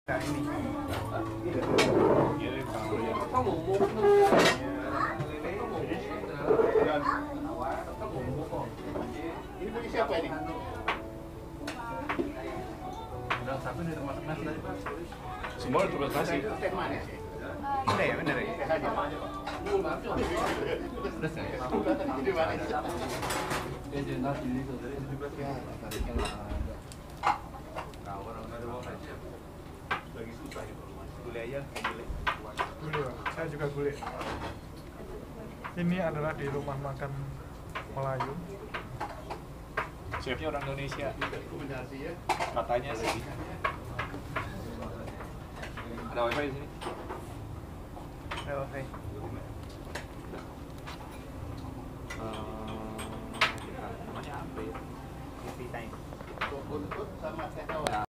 ini. Ini punya siapa ini? Udah satu nih termasuk nasi tadi Pak. Semua terus nasi. Teh manis ya? Udah ya bener ya. Teh aja. Udah saya. Jadi manis. Lagi susah itu. Gulai aja, gulai. Gulai, Pak. Saya juga gulai. Ini adalah di rumah makan Melayu. Chefnya orang Indonesia. Kombinasi ya. Katanya sih. Ada wifi di sini? Oke. Namanya apa ya? Buntut sama teh tawar.